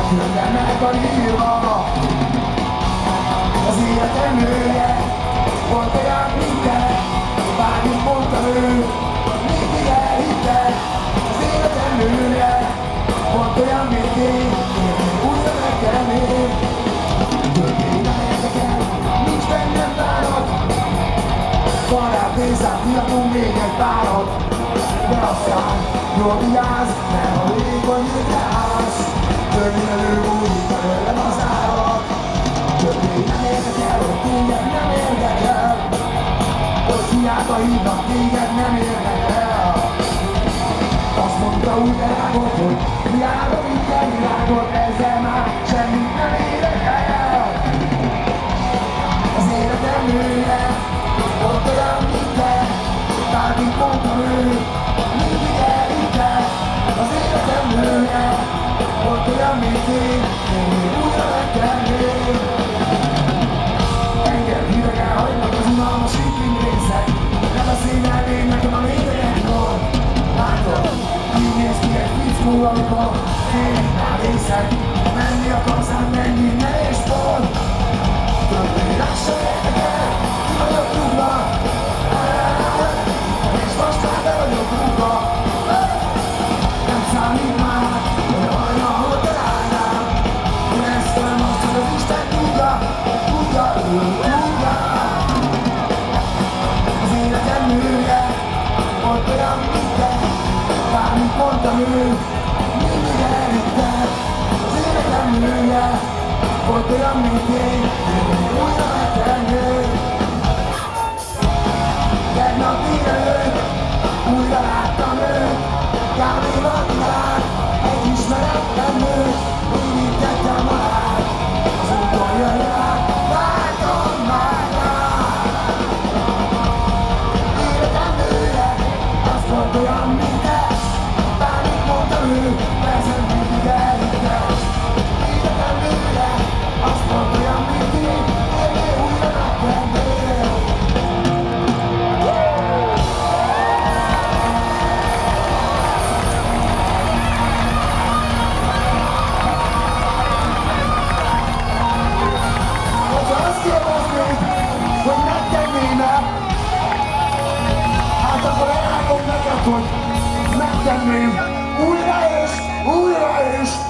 Különben meg van írva az életem nője, volt olyan minden, bármit mondta ő, mindig elhitte az életem nője, volt olyan mindig, újra megkelni. Többé nem érdekel, nincs bennem bánat, van rá pénzát, kiadunk még egy párat, de aztán jól vigyázz, mert ha vékony jövőre állsz, többé előbújik belőlem az árat. Többé nem érdekel, hogy téged nem érdekel, hogy hiába hívnak, téged nem érdekel. Azt mondta úgy elágod, hogy hiába minden világot, ezzel már semmit nem érek el. Az életem nője, volt olyan minden, bármit mondtam ő, mindig elhitte. Az életem nője, volt olyan mindig, én újra megkelni. Engem hidegen hagynak az unalmas hipping részek, nem beszélnál még nekem a lényegekről. Látod, így néz ki egy fickó, amikor félig már részeg, menni akarsz, hát menni nehéz sport. Többé lássa érdekel, ki vagyok rúgva, és most már be vagyok rúgva. Nem számít már, hogy a hajnalhoz találnám, én ezt nem azt, hogy az Isten tudja, tudja, ő tudja. Az életem nője, volt olyan minden, bármit mondtam ő, mindig elhitte. Az életem nője, volt olyan mindig, újra megtenni. Tegnap délelőtt újra láttam őt, kávéval talált egy ismeretlen nőt, mindig tettem alá, az úton jön rá, vártam már rá. Életem nője, az volt olyan mindes, bármit mondtam ő, persze mindig elhitte. Életem nője, az volt olyan mindig, én újra megtenni. Hogy megtenném-e, hát akkor elmondom neked, hogy megtenném újra és újra és